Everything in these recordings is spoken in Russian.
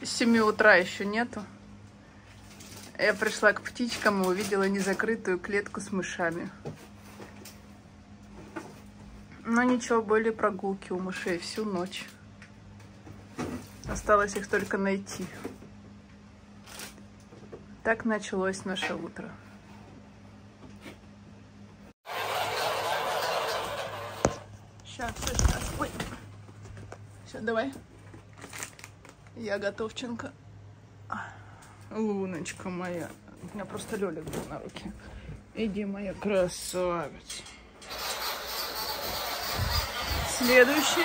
С 7 утра еще нету. Я пришла к птичкам и увидела незакрытую клетку с мышами. Но ничего, были прогулки у мышей всю ночь. Осталось их только найти. Так началось наше утро. Сейчас. Ой. Сейчас, давай. Я готовченко. Луночка моя. У меня просто Лёлик был на руке. Иди, моя красавица. Следующий.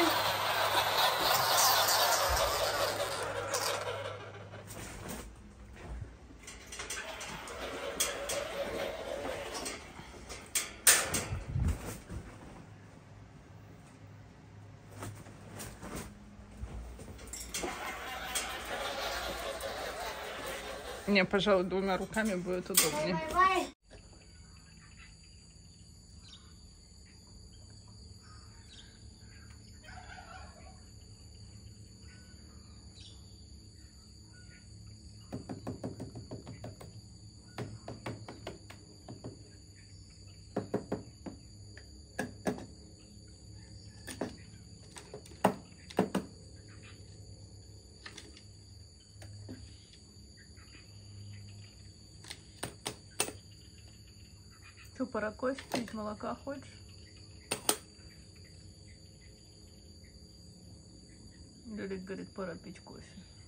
Мне, пожалуй, 2 руками будет удобнее. Что, пора кофе пить? Молока хочешь? Лёлик говорит, пора пить кофе.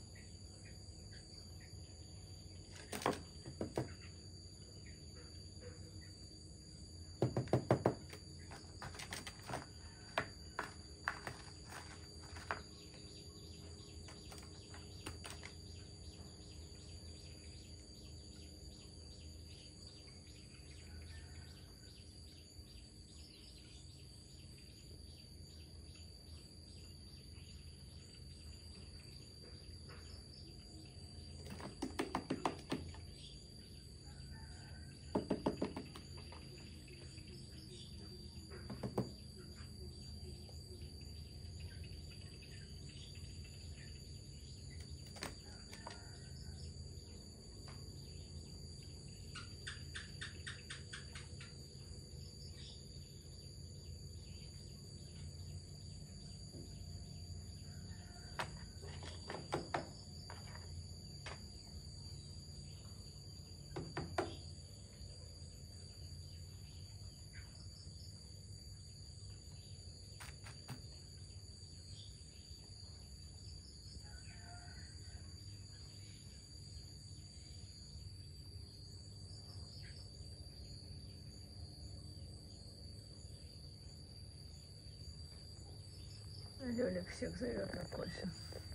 Лёлик всех зовет на кофе.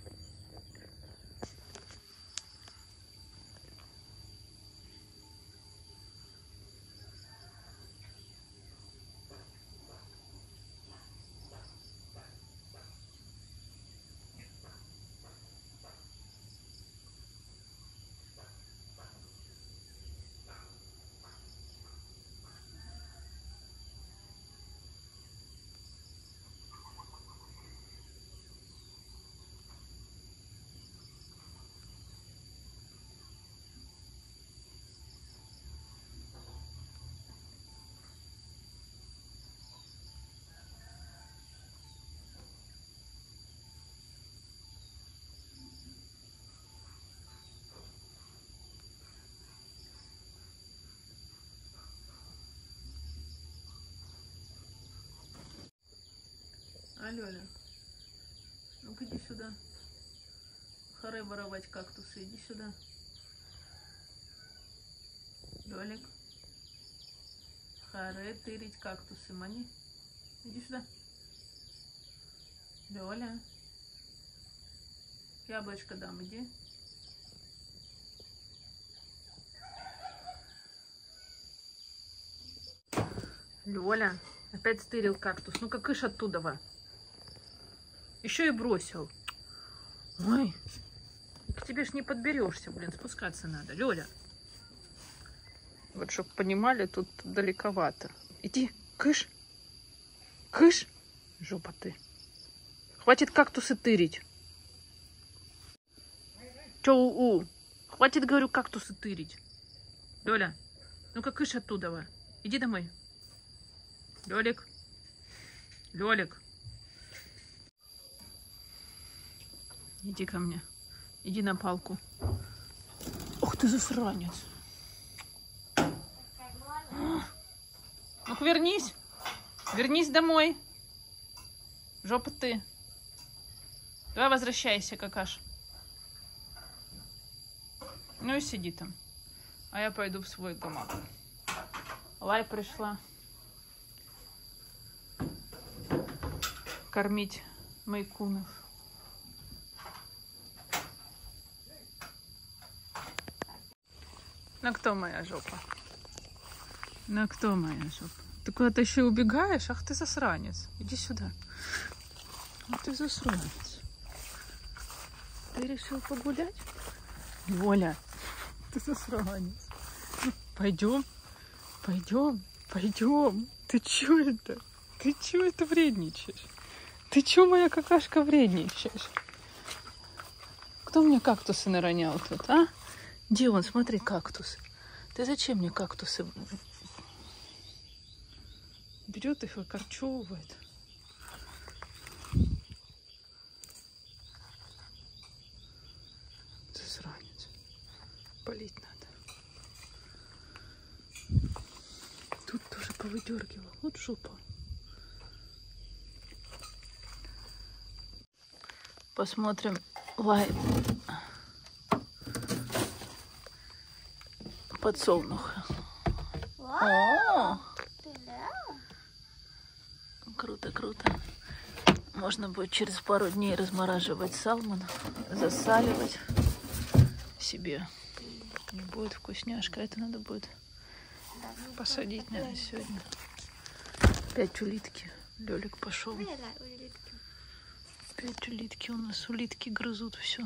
А, Лёля, ну-ка иди сюда. Харе воровать кактусы, иди сюда. Лёлик. Харе тырить кактусы, мани. Иди сюда. Лёля. Яблочко дам, иди. Лёля, опять стырил кактус. Ну-ка, кыш оттуда. Еще и бросил. Ой, к тебе ж не подберешься, блин, спускаться надо. Лёля. Вот, чтоб понимали, тут далековато. Иди, кыш. Кыш. Жопа ты. Хватит кактусы тырить. Чё у-у? Хватит, говорю, кактусы тырить. Лёля, ну-ка кыш оттуда. Иди домой. Лёлик. Лёлик. Иди ко мне. Иди на палку. Ух ты, засранец. Ну-ка вернись. Вернись домой. Жопа ты. Давай возвращайся, какаш. Ну и сиди там. А я пойду в свой гамак. Лай пришла кормить майкунов. Ну кто моя жопа? Ну кто моя жопа? Ты куда-то еще убегаешь? Ах ты засранец. Иди сюда. Ах ты засранец. Ты решил погулять? Оля, ты засранец. Пойдем, пойдем, пойдем. Ты чё это? Ты чё это вредничаешь? Ты чё, моя какашка, вредничаешь? Кто мне кактусы наронял тут, а? Где он? Смотри, кактус. Ты зачем мне кактусы? Берет их, выкорчевывает. Засранец. Полить надо. Тут тоже повыдергивал. Вот жопа. Посмотрим лай подсолнуха. О! Круто, круто. Можно будет через пару дней размораживать салмон, засаливать себе. Не будет вкусняшка. Это надо будет посадить, наверное, сегодня. Опять улитки. Лёлик пошел. Опять улитки у нас. Улитки грызут все.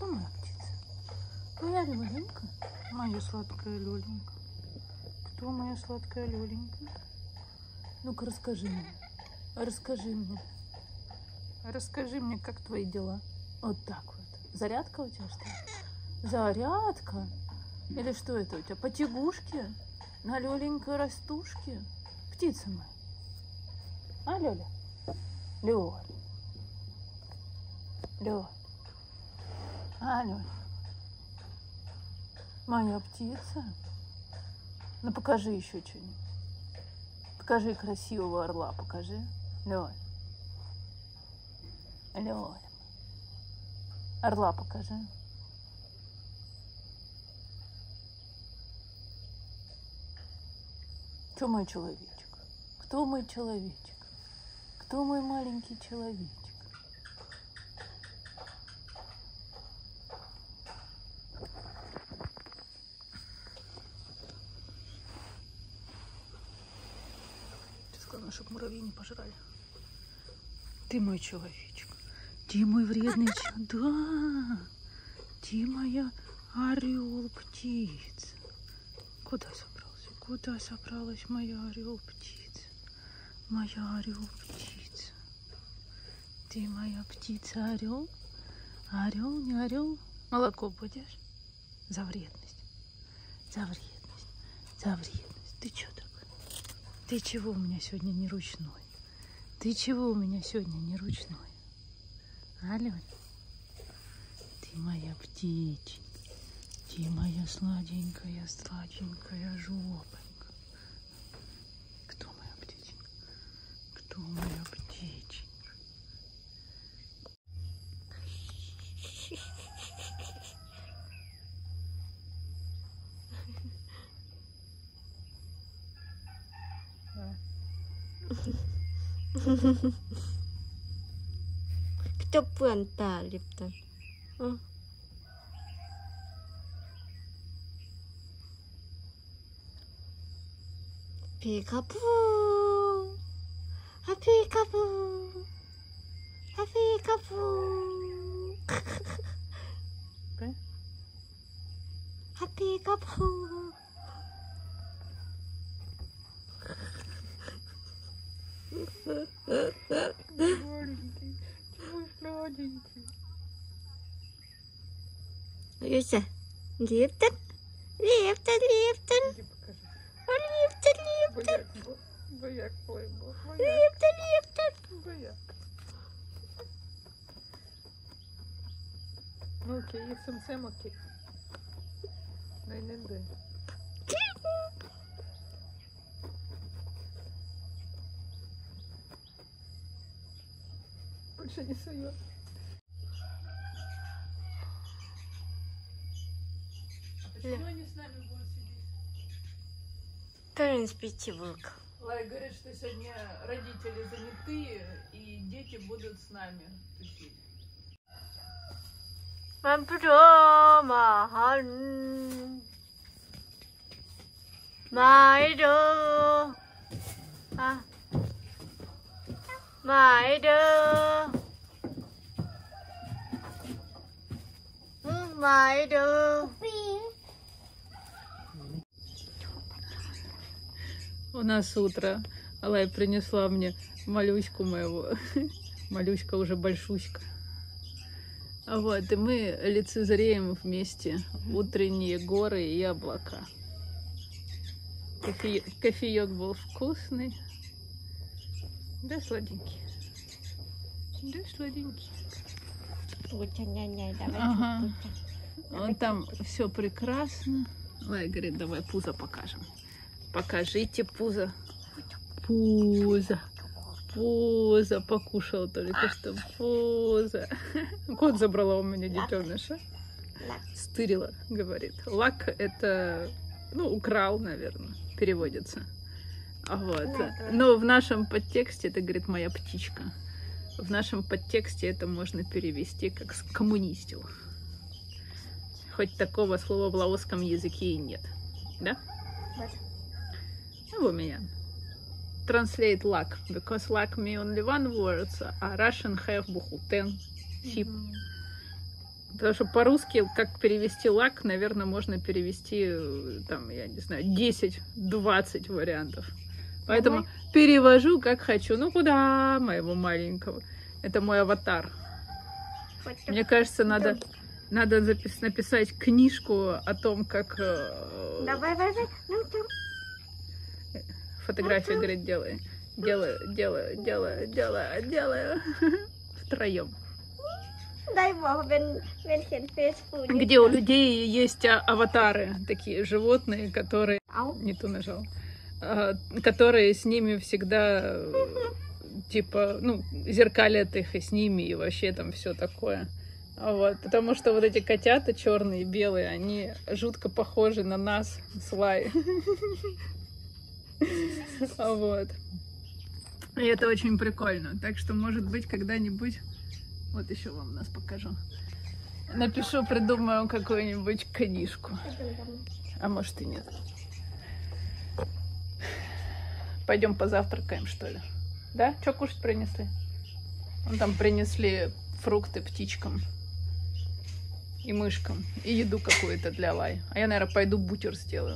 Кто моя птица? Моя Лёленька? Моя сладкая Лёленька. Кто моя сладкая Лёленька? Ну-ка расскажи мне. Расскажи мне. Расскажи мне, как твои дела? Вот так вот. Зарядка у тебя что ли? Зарядка? Или что это у тебя? Потягушки? На Лёленькой растушке? Птица моя. А, Лёля? Лёля. Лёля. А, Лёля. Моя птица. Ну покажи еще что-нибудь. Покажи красивого орла, покажи. Лёля. Лёля. Орла покажи. Кто мой человечек? Кто мой человечек? Кто мой маленький человечек? Сейчас главное, чтобы муравьи не пожрали. Ты мой человечек. Ты мой вредный человек. Да. Ты моя орел птица. Куда собрался? Куда собралась моя орел птица? Моя орел птица. Ты моя птица орел? Орел, не орел? Молоко будешь? За вредность. За вредность. За вредность. Ты что такое? Ты чего у меня сегодня не ручной? Ты чего у меня сегодня не ручной? Алёнь, ты моя птичка, ты моя сладенькая, сладенькая жопонька. Кто моя птичка? Кто моя птичка? Кто пуэн та Липтон? Пикапу! А пикапу! А пикапу! А пикапу! Маленький, твой сладенький. Люся, Липтон? Липтон, Липтон! Иди покажи. Липтон, Липтон! Бояк твой был. Липтон, Липтон! Бояк. Ну окей, сам окей. Не. Больше не сует. Почему они с нами будут сидеть? Parents Pittsburgh. Лай говорит, что сегодня родители заняты, и дети будут с нами тусить. 만프로마한 마이드 아 마이드 마이드 У нас утро. Алай принесла мне малюську моего. Малюська уже большуська. Вот, и мы лицезреем вместе утренние горы и облака. Кофеек был вкусный. Да, сладенький. Да, сладенький. Ага. Вот там все прекрасно. Лай говорит, давай пузо покажем. Покажите пузо. Пузо. Пузо покушал только что. Пузо. Кот забрала у меня детеныша. Стырила, говорит. Лак это, ну, украл, наверное, переводится. Вот. Но в нашем подтексте это, говорит, моя птичка. В нашем подтексте это можно перевести как скоммунистил. Хоть такого слова в лаосском языке и нет. Да? Ну, у меня. Translate luck, because luck me only one word, а Russian have буху 10 sheep. Потому что по-русски, как перевести лак, наверное, можно перевести, там, я не знаю, 10-20 вариантов. Поэтому перевожу, как хочу. Ну, куда моего маленького? Это мой аватар. Мне кажется, надо написать книжку о том, как... Давай. Фотографию, говорит, делаю. Втроем. Дай бог, ขียน Facebook. Где у людей есть аватары, такие животные, которые... Не ту нажал. Которые с ними всегда, типа, ну, зеркалят их и с ними, и вообще там все такое. Вот. Потому что вот эти котята черные и белые, они жутко похожи на нас с Лай. Вот. И это очень прикольно. Так что, может быть, когда-нибудь... Вот еще вам нас покажу. Напишу, придумаю какую-нибудь книжку. А может и нет. Пойдем позавтракаем, что ли? Да? Что кушать принесли? Вон там принесли фрукты птичкам и мышкам. И еду какую-то для Лай. А я, наверное, пойду бутер сделаю.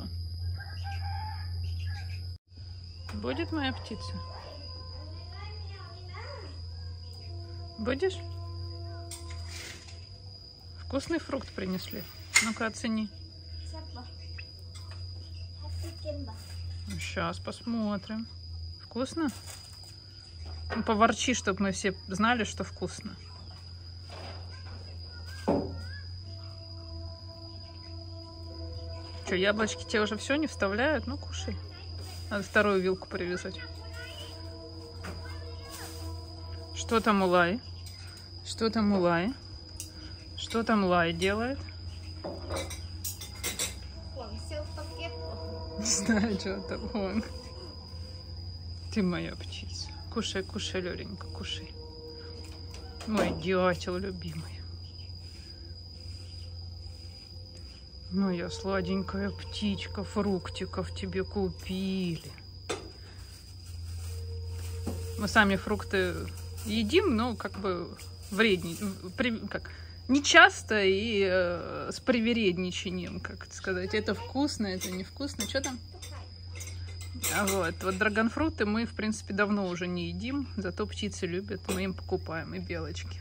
Будет моя птица? Будешь? Вкусный фрукт принесли. Ну-ка, оцени. Сейчас посмотрим. Вкусно? Ну, поворчи, чтобы мы все знали, что вкусно. Что, яблочки тебе уже все не вставляют? Ну, кушай. Надо вторую вилку привязать. Что там у Лай? Что там у Лай? Что там Лай делает? Не знаю, что там. Вон. Ты моя птица. Кушай, кушай, Лёленька, кушай. Мой дятел любимый. Моя сладенькая птичка, фруктиков тебе купили. Мы сами фрукты едим, но как бы вреднее, как не часто и с привередничанием, как это сказать. Это вкусно, это невкусно. Что там? Вот драгонфруты мы, в принципе, давно уже не едим, зато птицы любят, мы им покупаем, и белочки.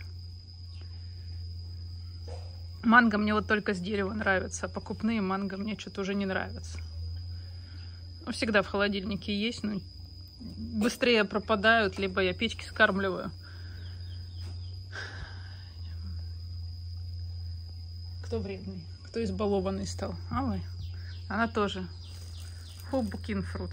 Манго мне вот только с дерева нравится, а покупные манго мне что-то уже не нравятся. Ну, всегда в холодильнике есть, но быстрее пропадают, либо я печки скармливаю. Кто вредный? Кто избалованный стал? Ой, она тоже. Фу, букин фрут.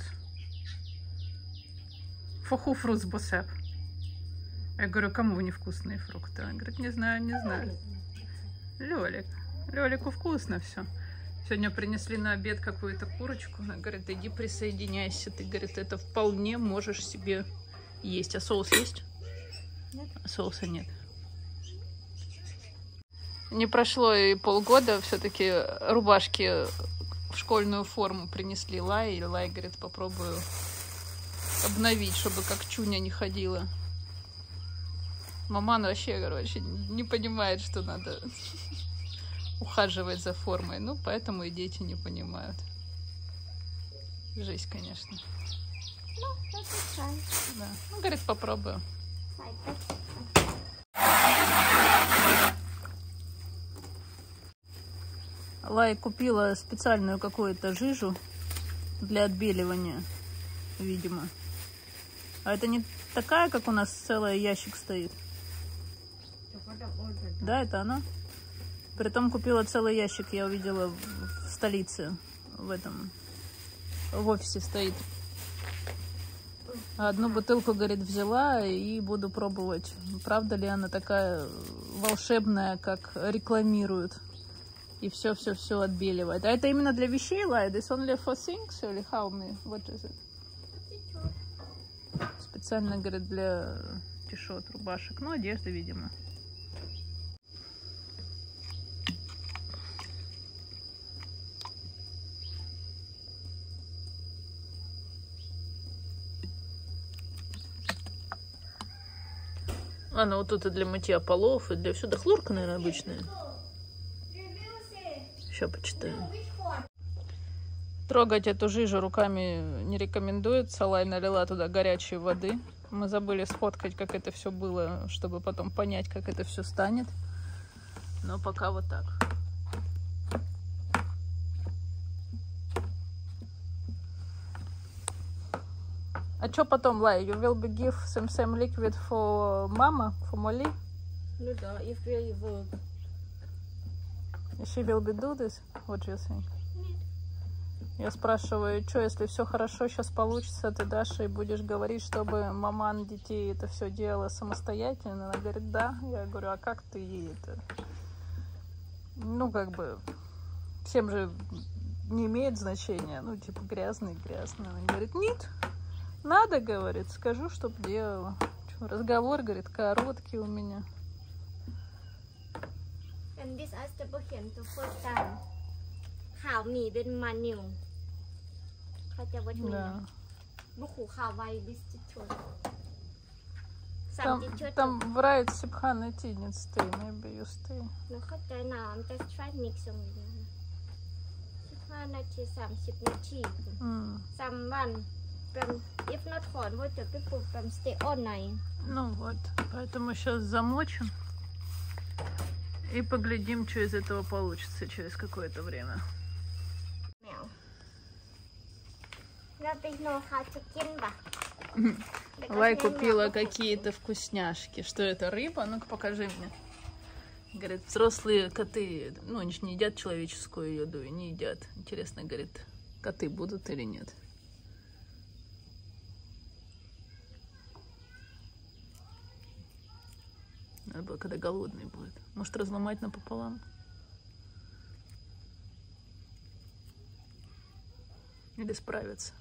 Фуху фрут босеп. Я говорю, кому невкусные фрукты? Она говорит, не знаю, не знаю. Лёлик. Лёлику вкусно все. Сегодня принесли на обед какую-то курочку. Она говорит, иди присоединяйся. Ты, говорит, это вполне можешь себе есть. А соус есть? Нет. А соуса нет. Не прошло и полгода, все-таки рубашки в школьную форму принесли Лай. И Лай говорит, попробую обновить, чтобы как чуня не ходила. Маман вообще, короче, не понимает, что надо ухаживать за формой. Ну, поэтому и дети не понимают. Жесть, конечно. Да. Ну, говорит, попробую. Лай купила специальную какую-то жижу для отбеливания, видимо. А это не такая, как у нас целый ящик стоит? Да, это она. Притом купила целый ящик, я увидела в столице, в офисе стоит. Одну бутылку, говорит, взяла и буду пробовать. Правда ли она такая волшебная, как рекламируют? И все отбеливает. А это именно для вещей, Лай? This only for things? Или how me? What is it? Специально, говорит, для тишот, рубашек. Ну, одежда, видимо. Она вот тут и для мытья полов, и для всего. Да хлорка, наверное, обычная. Еще почитаем. Трогать эту жижу руками не рекомендуется. Лай налила туда горячей воды. Мы забыли сфоткать, как это все было, чтобы потом понять, как это все станет. Но пока вот так. А что потом, Лай? You will be give some liquid for mama, for Molly? Ну да, if we work. She will be do this? What do you think? Я спрашиваю, что, если все хорошо сейчас получится, ты дашь и будешь говорить, чтобы маман детей это все делала самостоятельно? Она говорит, да. Я говорю, а как ты ей это? Ну, как бы, всем же не имеет значения. Ну, типа, грязный. Она говорит, нет, надо, говорит, скажу, чтоб делала. Чё, разговор, говорит, короткий у меня. And this is the bookend to first time. ข่าวมีเป็นมานิวเขาจะว่ามีบุคูข่าวไวบิสติชน Там врает Сибхан идти, нет stay, maybe you stay. แล้วเข้าใจหนาวจะ try mix ตรงนี้15 นาที 30 นาที3 วันпрям if not hot вот the people прям stay all night. Ну вот, поэтому сейчас замочим и поглядим, что из этого получится через какое-то время. Лай купила какие-то вкусняшки. Что это, рыба? Ну-ка покажи мне. Говорит, взрослые коты, ну они же не едят человеческую еду и не едят. Интересно, говорит, коты будут или нет. Надо было, когда голодный будет. Может, разломать напополам? Или справиться?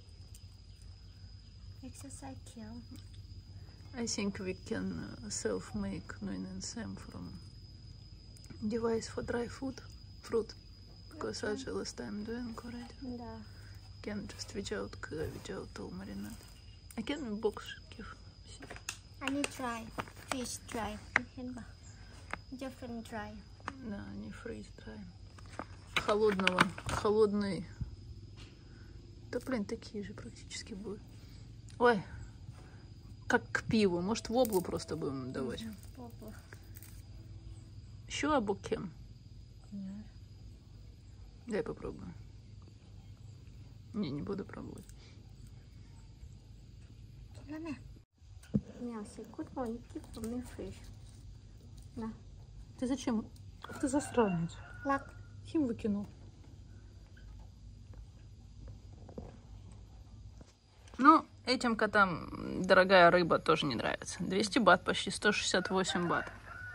Exercise kill. I think we can self-make NSM from device for dry food, fruit, because such last time doing already. Да. Can just without all marinade. I can box give. I need dry fish dry. เห็นปะ different dry. Да, не freeze dry. Холодный. Да блин, такие же практически будут. Ой, как к пиву. Может, в облу просто будем давать? Еще абукем? Нет. Дай попробую. Не буду пробовать. Ты зачем? Ты засранец. Лак. Хим выкинул. Ну, этим котам дорогая рыба тоже не нравится. 200 бат почти, 168 бат.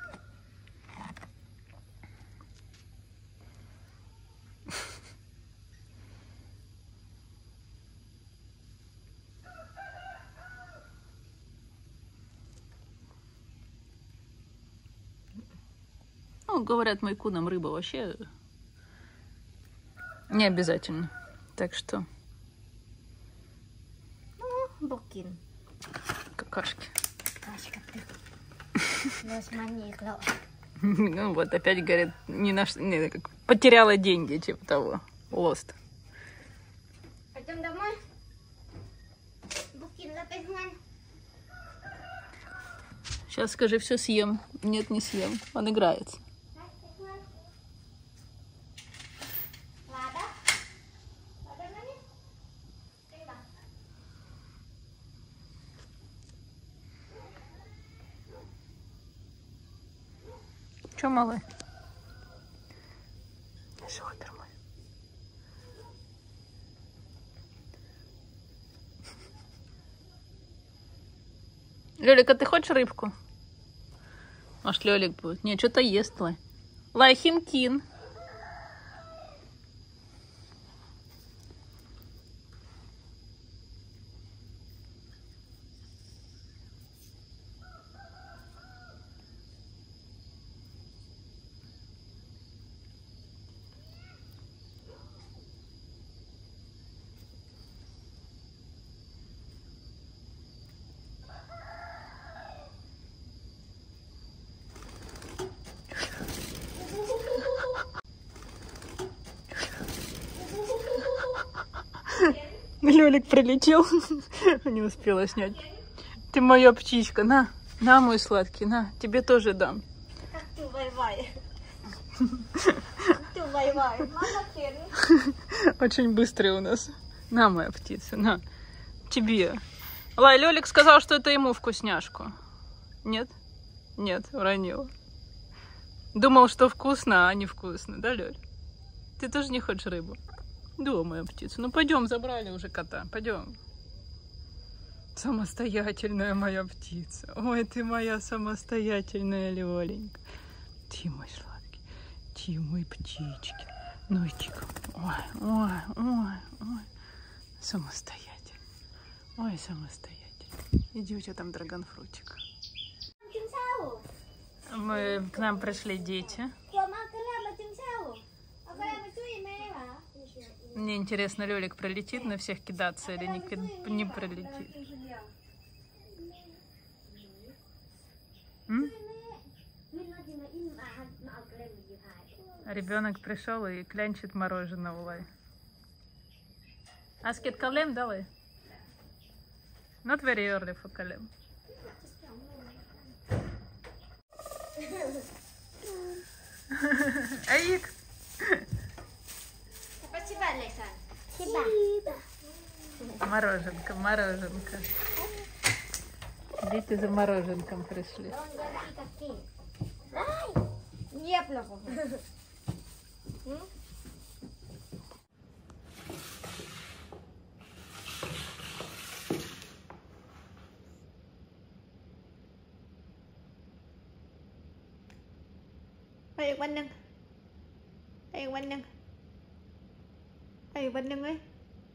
Ну, говорят, майкунам рыба вообще не обязательно. Так что... Бокин. Какашки. Какашка ты. Возманикла. Ну вот, опять говорит, как потеряла деньги, типа того. Lost. Пойдем домой. Бокин, запихнем. Сейчас скажи, все съем. Нет, не съем. Он играется. Че, малый? Супер мой. Лёлик, а ты хочешь рыбку? Может, Лёлик будет? Не, что-то ест, Лай. Лай, химкин. Лёлик прилетел. Не успела снять. Ты моя птичка. На, мой сладкий, на. Тебе тоже дам. Как ты вай-вай. Ты вай-вай. Мама кен. Очень быстрый у нас. На, моя птица, на. Тебе. Лай, Лёлик сказал, что это ему вкусняшку. Нет? Нет, уронила. Думал, что вкусно, а не вкусно. Да, Лёль? Ты тоже не хочешь рыбу? Да, моя птица. Ну, пойдем, забрали уже кота. Пойдем. Самостоятельная моя птица. Ой, ты моя самостоятельная Лёленька. Ты мой сладкий. Ты мой птички. Ну, иди-ка. Ой. Самостоятельный. Ой, самостоятельный. Иди, у тебя там драгонфрутик. К нам пришли дети. Мне интересно, Лёлик прилетит на всех кидаться или не прилетит? Ребенок пришел и клянчит мороженое, Лай. Аскет калем, давай. Not very early for калем. Аик. Мороженка. Дети за мороженком пришли. Ê, quanh nâng. Ê, quanh nâng. Ê, quanh nâng ấy.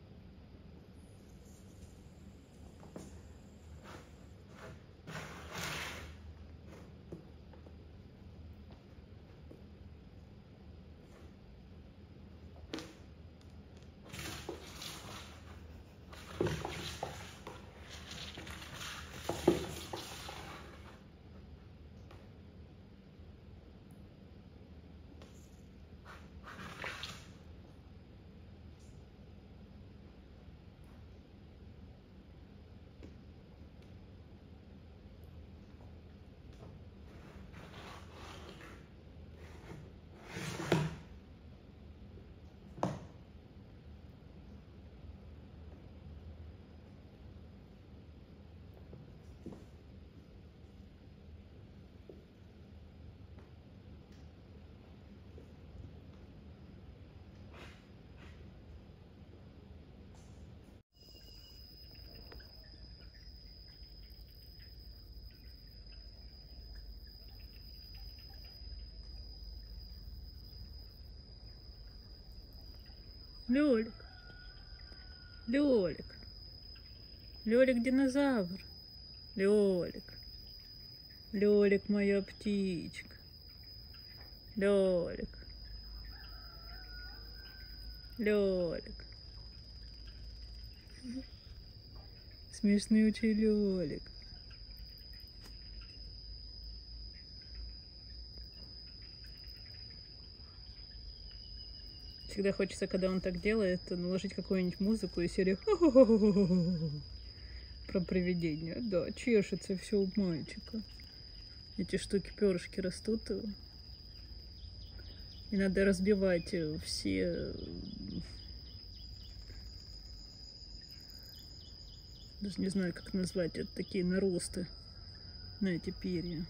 Лёлик. Лёлик динозавр. Лёлик моя птичка. Лёлик. Смешнючий Лёлик. Всегда хочется, когда он так делает, наложить какую-нибудь музыку и серию про привидения. Да, чешется все у мальчика. Эти штуки, перышки растут. И надо разбивать все... Даже не знаю, как назвать. Это такие наросты на эти перья.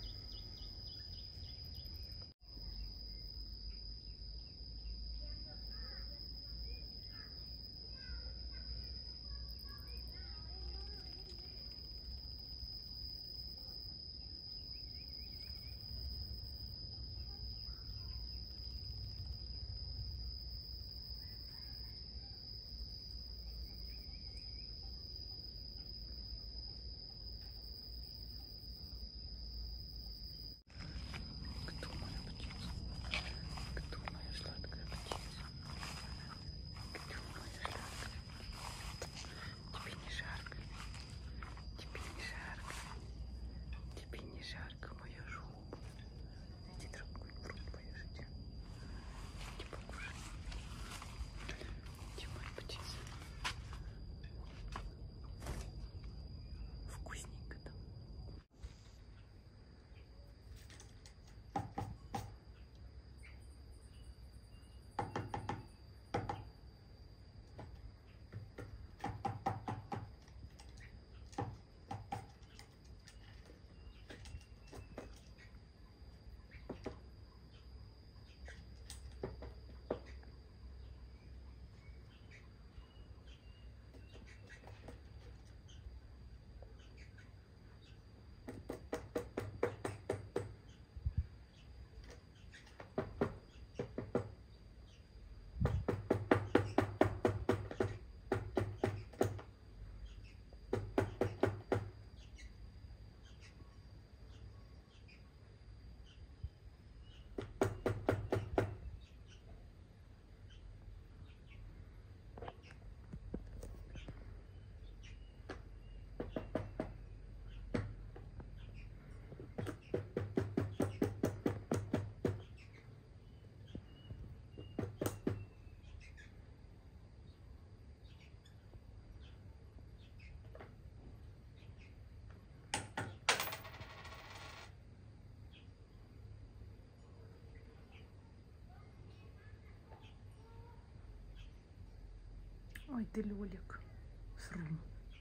Ой, ты лёлик. Срун.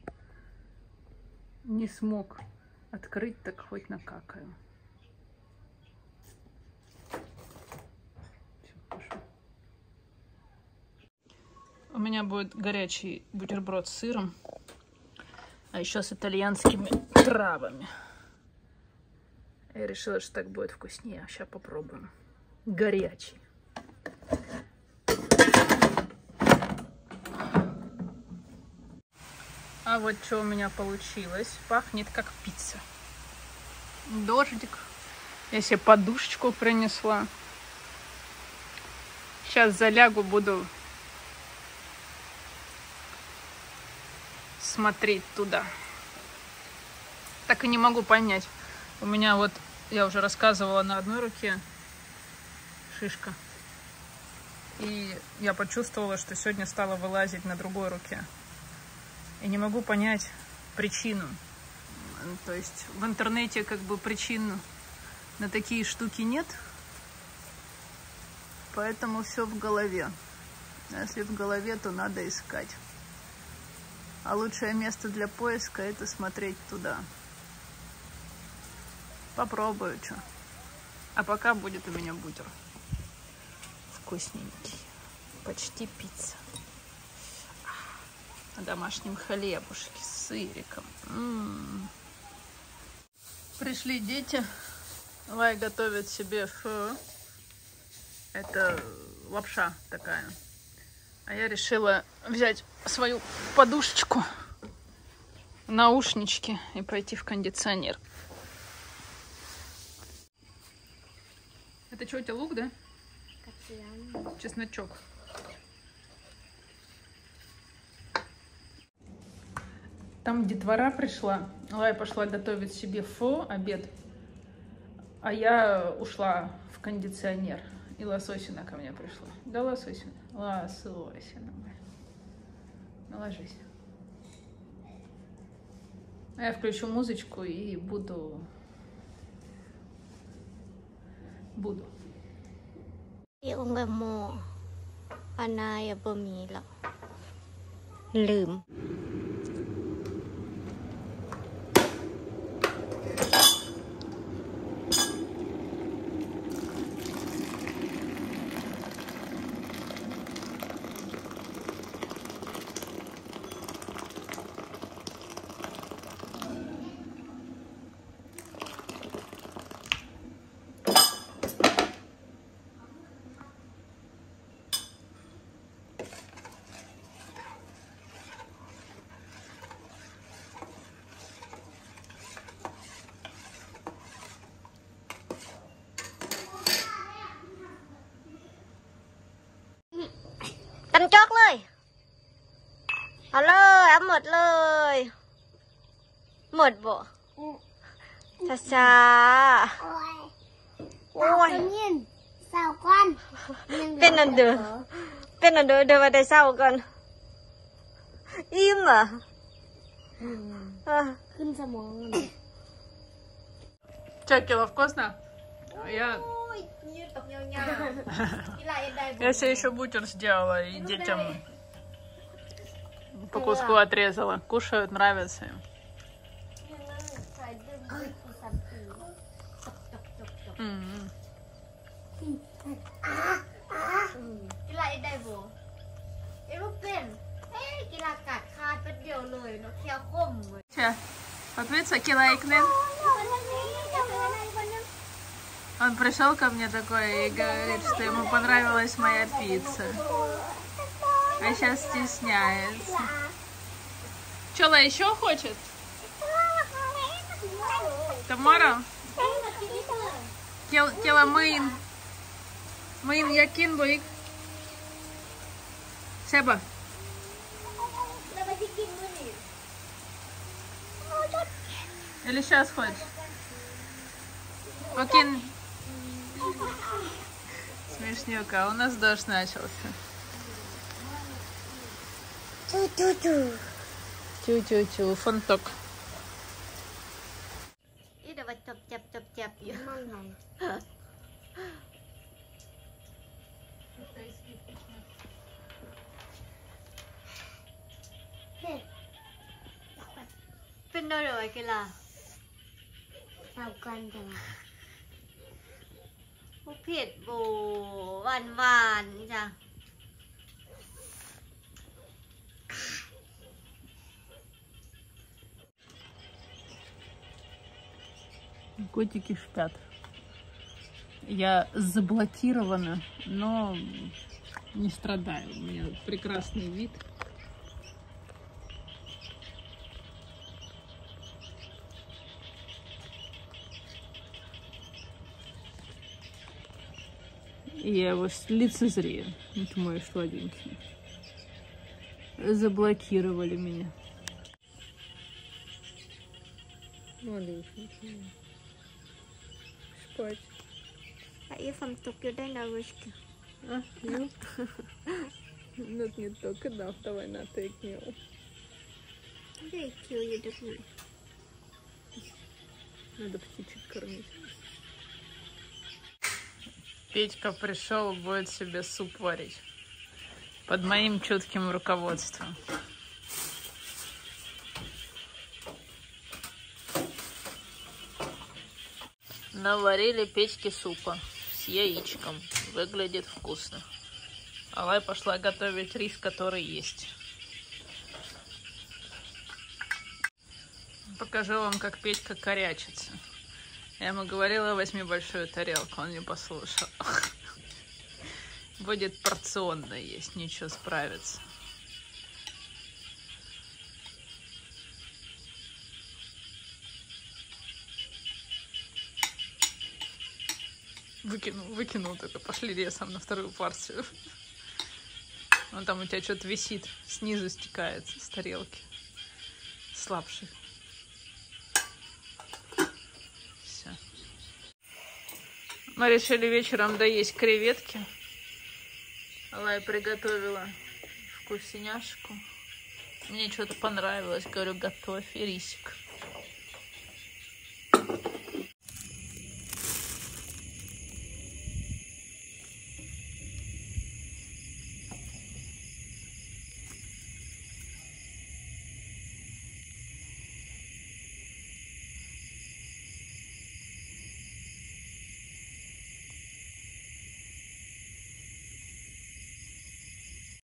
Не смог открыть, так хоть накакаю. Всё, пошёл. У меня будет горячий бутерброд с сыром, а еще с итальянскими травами. Я решила, что так будет вкуснее. Сейчас попробуем. Горячий. А вот что у меня получилось. Пахнет как пицца. Дождик. Я себе подушечку принесла. Сейчас залягу, буду смотреть туда. Так и не могу понять. У меня вот, я уже рассказывала, на одной руке шишка. И я почувствовала, что сегодня стала вылазить на другой руке. И не могу понять причину. То есть в интернете как бы причин на такие штуки нет. Поэтому все в голове. А если в голове, то надо искать. А лучшее место для поиска — это смотреть туда. Попробую, что. А пока будет у меня бутер. Вкусненький. Почти пицца. На домашнем хлебушке с сыриком. Пришли дети. Лай готовит себе фу. Это лапша такая. А я решила взять свою подушечку, наушнички и пойти в кондиционер. Это что, у тебя лук, да? Чесночок. Там детвора пришла. Лая пошла готовить себе фо, обед. А я ушла в кондиционер. И лососина ко мне пришла. Да, лососина? Лососина моя. Ну, ложись. А я включу музычку и буду. И он гамо. Она я помила. Лым. Canh chótเลยเอาเลยเอาหมดเลยหมดบ่ช้าๆโอ้ยเป็นอันเดือเดี๋ยวมาได้เศร้าก่อนอิ่มเหรอขึ้นสมอง Че, Кила, вкусно? Я себе еще бутер сделала и детям по куску отрезала. Кушают, нравится им. Подписывайся, Килайкнен. Он пришел ко мне такой и говорит, что ему понравилась моя пицца. А сейчас стесняется. Чела еще хочет? Тамара? Кела мыин. Мыин якин буик. Себа. Или сейчас хочешь? Окин. Смешнюка, у нас дождь начался. Тю-тю-тю, фонток. И давай топ-тяп ее. นโดยกันล่ะเอาก่อนเถอะพวกเผ็ดโบหวานหวานจ้ะ Котики спят. Я заблокирована, но не страдаю. У меня прекрасный вид. И я его лицезрею. Это мой сладенький. Заблокировали меня. Малюсенький. Спать. А я вам только дай на ручке. А, ну. Ну, не только, да, давай на тыкнем. Дай килю духну. Надо птичек кормить. Петька пришел, будет себе суп варить. Под моим чутким руководством. Наварили Петьке супа с яичком. Выглядит вкусно. Алай пошла готовить рис, который есть. Покажу вам, как Петька корячится. Я ему говорила, возьми большую тарелку, он не послушал. Будет порционно есть, ничего, справится. Выкинул только, пошли лесом на вторую порцию. Вон там у тебя что-то висит, снизу стекает с тарелки. Слабший. Все. Мы решили вечером доесть креветки. Алай приготовила вкусняшку. Мне что-то понравилось, говорю, готовь, и рисик.